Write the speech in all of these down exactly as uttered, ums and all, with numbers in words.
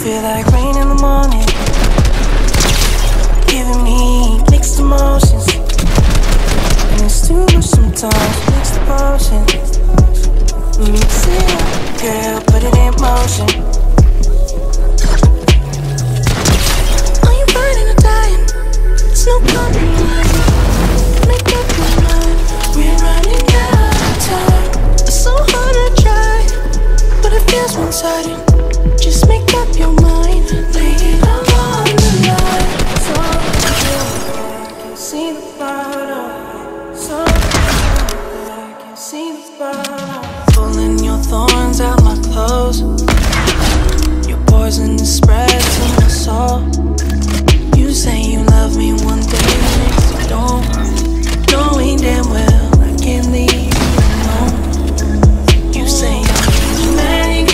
feel like rain in the morning, giving me mixed emotions, and it's too much sometimes. Mix the potion, mix it up, girl, put it in motion. Are you burning or dying? There's no compromise. Make up your mind, we're running out of time. It's so hard to try, but it feels one-sided. Just make up your mind, lay it all on the line. So I can see the bottom, so I can see the bottom. Pulling your thorns out my clothes, your poison is spread to my soul. You say you love me one day, next you don't, knowing damn well I can't leave you alone. You say I'm dramatic,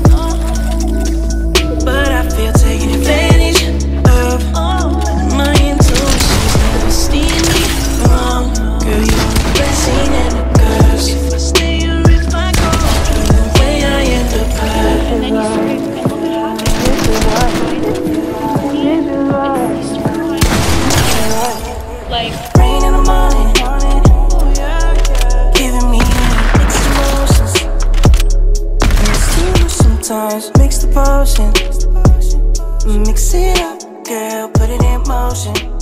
but I feel taking advantage of my intuitions never steer me wrong. Girl, you're a blessing and a curse. If I stay or if I go, either way I end up hurt. And then you started like rain in the morning, giving me mixed emotions, and it's too much sometimes. Mix the potion, mix it up, girl, put it in motion.